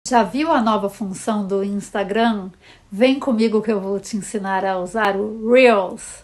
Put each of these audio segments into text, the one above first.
Já viu a nova função do Instagram? Vem comigo que eu vou te ensinar a usar o Reels.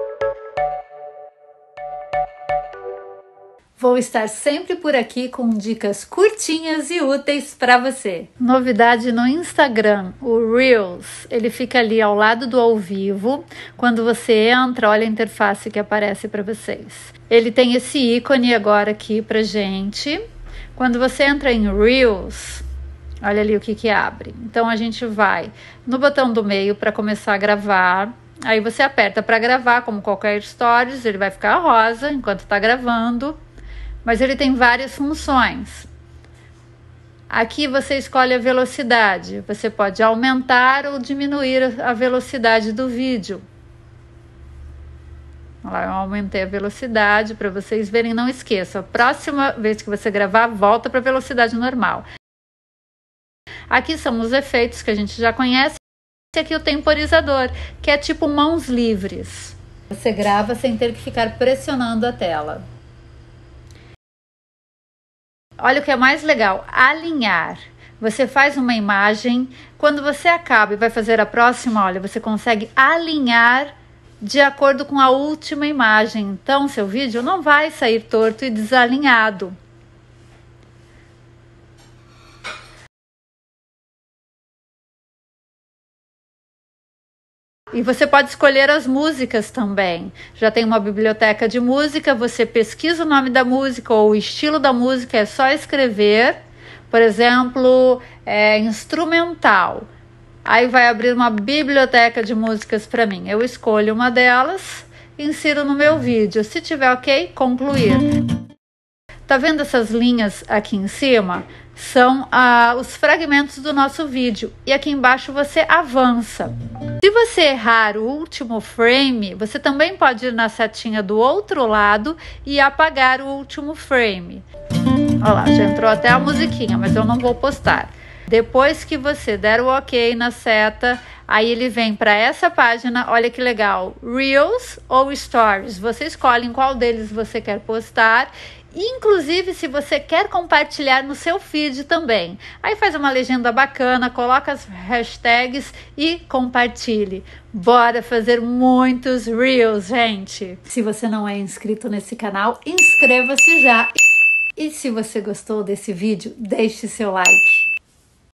Vou estar sempre por aqui com dicas curtinhas e úteis para você. Novidade no Instagram, o Reels, ele fica ali ao lado do ao vivo. Quando você entra, olha a interface que aparece para vocês. Ele tem esse ícone agora aqui pra gente. Quando você entra em Reels, olha ali o que abre. Então a gente vai no botão do meio para começar a gravar. Aí você aperta para gravar, como qualquer stories, ele vai ficar rosa enquanto está gravando. Mas ele tem várias funções. Aqui você escolhe a velocidade. Você pode aumentar ou diminuir a velocidade do vídeo. Olha lá, eu aumentei a velocidade para vocês verem. Não esqueça, a próxima vez que você gravar, volta para a velocidade normal. Aqui são os efeitos que a gente já conhece. E aqui o temporizador, que é tipo mãos livres. Você grava sem ter que ficar pressionando a tela. Olha o que é mais legal, alinhar. Você faz uma imagem, quando você acaba e vai fazer a próxima, olha, você consegue alinhar de acordo com a última imagem. Então, seu vídeo não vai sair torto e desalinhado. E você pode escolher as músicas também. Já tem uma biblioteca de música, você pesquisa o nome da música ou o estilo da música, é só escrever. Por exemplo, instrumental. Aí vai abrir uma biblioteca de músicas para mim. Eu escolho uma delas e insiro no meu vídeo. Se tiver ok, concluir. Tá vendo essas linhas aqui em cima? São os fragmentos do nosso vídeo. E aqui embaixo você avança. Se você errar o último frame, você também pode ir na setinha do outro lado e apagar o último frame. Olha lá, já entrou até a musiquinha, mas eu não vou postar. Depois que você der o ok na seta, aí ele vem para essa página. Olha que legal, Reels ou Stories. Você escolhe em qual deles você quer postar. Inclusive, se você quer compartilhar no seu feed também. Aí faz uma legenda bacana, coloca as hashtags e compartilhe. Bora fazer muitos Reels, gente! Se você não é inscrito nesse canal, inscreva-se já. E se você gostou desse vídeo, deixe seu like.